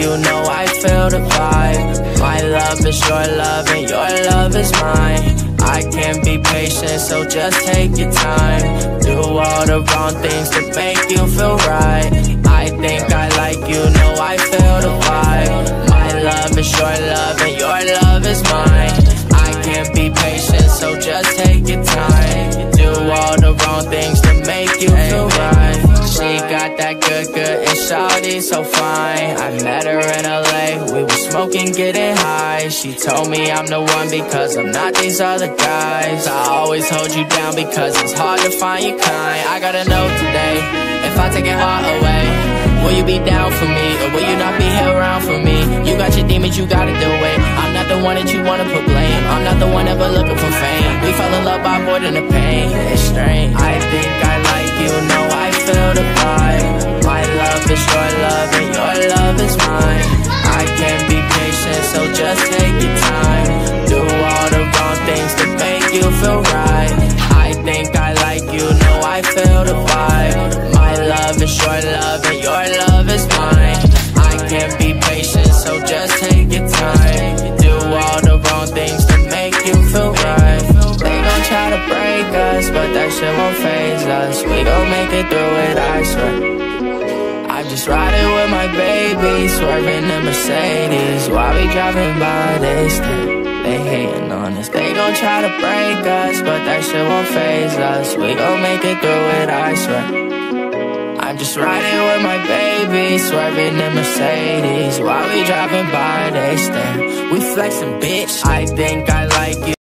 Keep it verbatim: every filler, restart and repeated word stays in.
you know I feel the vibe. My love is your love and your love is mine. I can't be patient, so just take your time. Do all the wrong things to make you feel right. I think I like you, know I feel the vibe. My love is your love and your love is mine. I can't be patient, so just take your time. Do all the wrong things to make you feel right. She got that good, good, and shawty so fine. I met her in L A, we were smoking, getting high. She told me I'm the one because I'm not these other guys. I always hold you down because it's hard to find your kind. I gotta know today, if I take your heart away, will you be down for me, or will you not be here around for me? You got your demons, you gotta do it. I'm not the one that you wanna put blame. I'm not the one ever looking for fame. We fell in love by more than the pain. It's strange. I think I like you, know I feel the vibe. My love is your love and your love is mine. I can't be patient, so just take your time. Do all the wrong things to make you feel right. I think I like you, know I feel the vibe. My love is your love and your love is mine. I can't be patient, so just take your time. Do all the wrong things to make you feel right. They gon' try to break us, but that shit won't faze us. We gon' make it through it, I swear. I'm just riding with my baby, swerving in Mercedes. While we driving by, they stay, they hating on us. They gon' try to break us, but that shit won't faze us. We gon' make it through it, I swear. I'm just riding with my baby, swerving in Mercedes. While we driving by, they stare. We flexing, bitch. I think I like you.